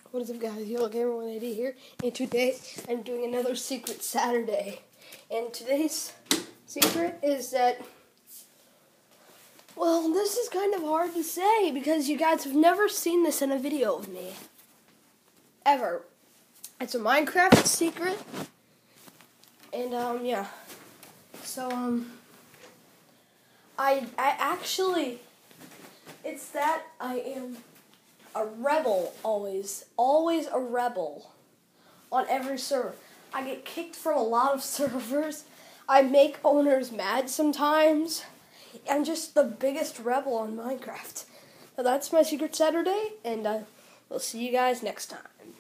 What is up, guys? Yellow Gamer 180 here, and today I'm doing another Secret Saturday. And today's secret is that, well, this is kind of hard to say because you guys have never seen this in a video of me. Ever. It's a Minecraft secret. And, yeah. So, I actually, it's that I am a rebel, always a rebel on every server. I get kicked from a lot of servers. I make owners mad sometimes. I'm just the biggest rebel on Minecraft. So that's my Secret Saturday, and we'll see you guys next time.